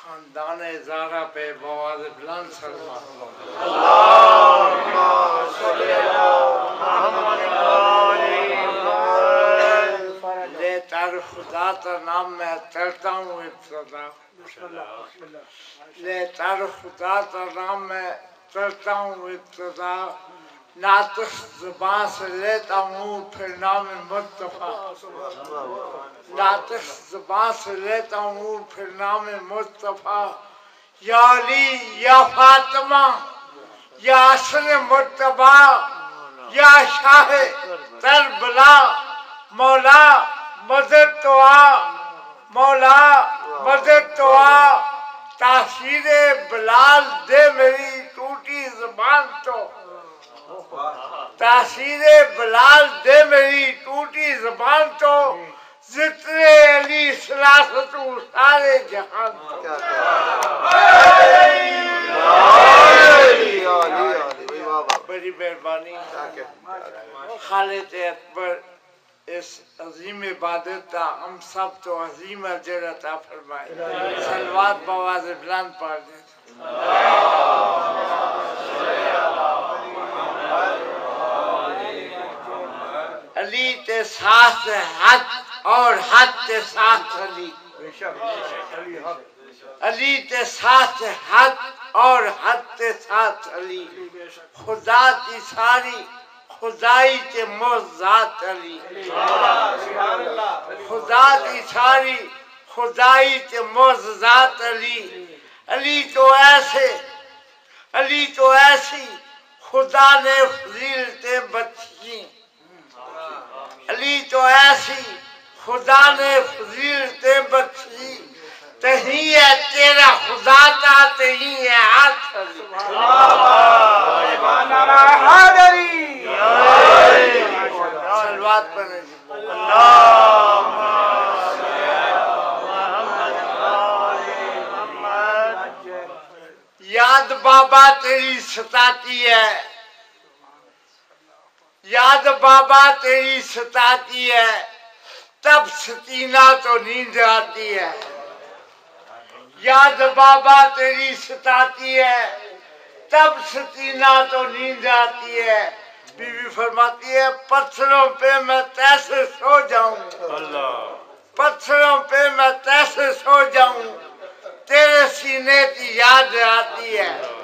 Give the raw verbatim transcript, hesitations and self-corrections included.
خاندان زارا پہ بواز بلند سلمان اللہم صلی علی محمد لے تر خدا کا نام میں چلتا ہوں ابتدا لے تر خدا کا نام میں چلتا ہوں ابتدا ناطق زبان سے لیتا ہوں پھر نام مصطفیٰ ناطق زبان سے لیتا ہوں پھر نام مصطفیٰ یا علی یا فاطمہ یا حسن مرتبہ یا شاہ کربلا مولا مدد تو آ مولا مدد تو آ تاثیر بلال دے میری ٹوٹی زبان تو تاثیر بلال دے میری ٹوٹی زبان تو ذکر علی سلاستو سارے جہان تو بڑی مہربانی خالد اکبر اس عظیم عبادت کا ہم سب تو عظیم اجر عطا فرمائے صلوات بواز بلند پڑھ دیں علی تے ساتھ حد اور حد تے ساتھ علی علی تے ساتھ حد اور حد تے ساتھ علی خدا کی ساری خدائی تے موزات علی خدا کی ساری خدائی تے موزات علی علی تو ایسے علی تو ایسی خدا نے فضیلتیں بخشی علی تو ایسی خدا نے فضیلتیں بخشی تہی ہے تیرا خدا تا تہی ہے ہاتھ سلوات پڑھیں یاد بابا تیری ستاتی ہے یاد بابا تیری ستاتی ہے تب ستینہ تو نیند آتی ہے یاد بابا تیری ستاتی ہے تب ستینہ تو نیند آتی ہے بی بی فرماتی ہے پتھروں پہ میں کیسے سو جاؤں پتھروں پہ میں کیسے سو جاؤں تیرے سینے کی یاد آتی ہے